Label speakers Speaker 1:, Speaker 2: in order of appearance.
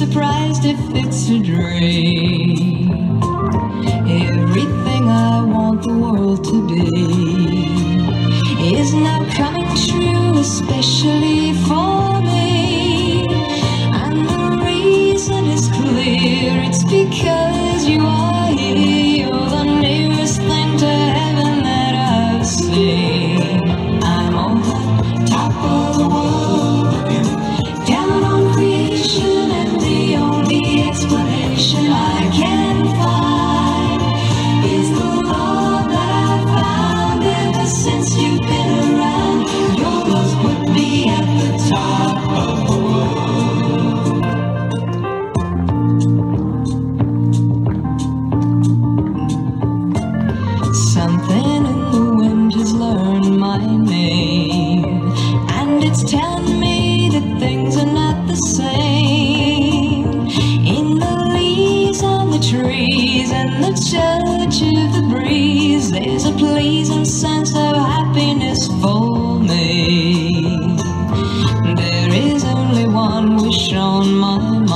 Speaker 1: surprised if it's a dream. Everything I want the world to be is now coming true, especially for me. And the reason is clear, it's because you are here. You're the nearest thing to heaven that I've seen. I'm on the top of the world, looking down on creation, and the only explanation I can find is the love that I've found ever since you've been around. Your love put me at the top of the world. Something in the wind has learned my name, and it's telling me that things are not the same. In the leaves on the trees and the touch of the breeze, there's a pleasing sense of happiness for me. There is only one wish on my mind.